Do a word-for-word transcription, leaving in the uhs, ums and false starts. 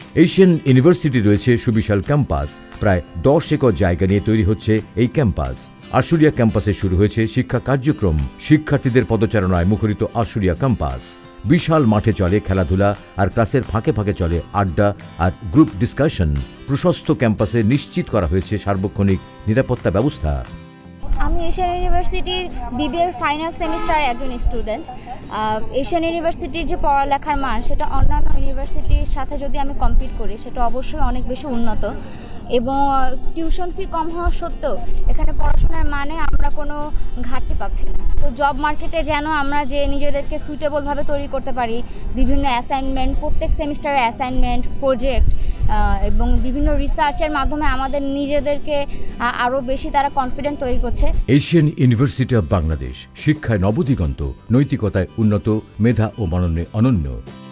Asian university রয়েছে সুবিশাল campus. প্রায় দশ একর জায়গা নিয়ে তৈরি হচ্ছে এই ক্যাম্পাস। আশুলিয়া ক্যাম্পাসে শুরু হয়েছে শিক্ষা কার্যক্রম। শিক্ষার্থীদের পদচারণায় মুখরিত আশুলিয়া ক্যাম্পাস। বিশাল মাঠে চলে খেলাধুলা, আর ক্লাসের ফাঁকে ফাঁকে চলে আড্ডা আর গ্রুপ ডিসকাশন। প্রশস্ত ক্যাম্পাসে নিশ্চিত করা হয়েছে সার্বক্ষণিক নিরাপত্তা ব্যবস্থা। আমি এশিয়ান ইউনিভার্সিটির বিবিএর ফাইনাল সেমিস্টার একজন স্টুডেন্ট। এশিয়ান ইউনিভার্সিটির যে পড়ালেখার মান সেটা অন্যান্য ইউনিভার্সিটির সাথে যদি আমি কম্পিট করি সেটা অবশ্যই অনেক বেশি উন্নত, এবং টিউশন ফি কম হওয়া সত্ত্বেও এখানে পড়াশোনার মানে আমরা কোনো ঘাটতি পাচ্ছি না। তো জব মার্কেটে যেন আমরা যে নিজেদেরকে সুইটেবলভাবে তৈরি করতে পারি, বিভিন্ন অ্যাসাইনমেন্ট, প্রত্যেক সেমিস্টারের অ্যাসাইনমেন্ট, প্রজেক্ট এবং বিভিন্ন রিসার্চের মাধ্যমে আমাদের নিজেদেরকে আরও বেশি তারা কনফিডেন্ট তৈরি করছে। এশিয়ান ইউনিভার্সিটি অব বাংলাদেশ শিক্ষায় নবদিগন্ত, নৈতিকতায় উন্নত, মেধা ও মননে অনন্য।